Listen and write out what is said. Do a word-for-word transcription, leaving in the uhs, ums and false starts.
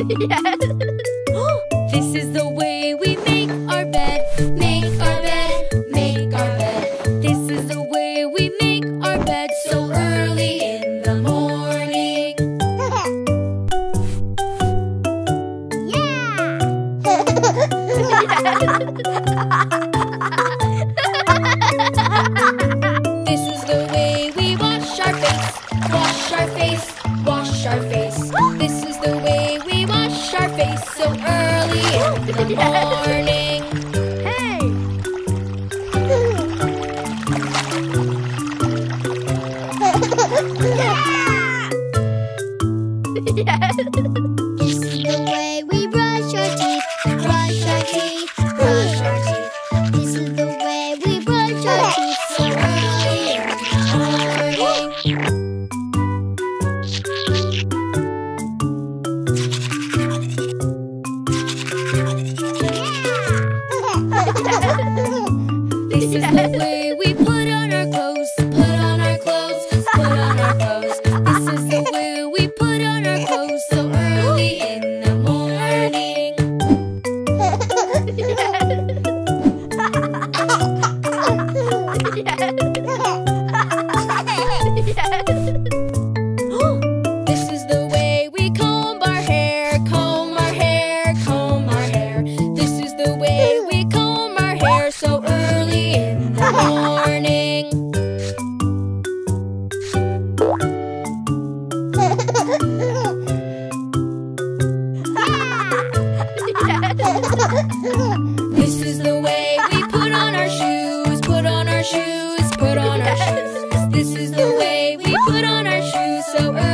This is the way we make our bed, make our bed, make our bed. This is the way we make our bed so early in the morning. This is the way we wash our face, wash our face, wash our face. This is the way we wash our face so early in the morning. Hey! This is the way we brush our teeth, brush our teeth, brush our teeth. This is the way we brush our teeth so early in the morning. This is the way we put on our clothes, put on our clothes, put on our clothes. This is the way we put on our clothes so early in the morning. This is the way we comb our hair, comb our hair, comb our hair. This is the way we comb our hair so early in the morning. This is the way we put on our shoes, put on our shoes, put on our shoes. This is the way we put on our shoes so early.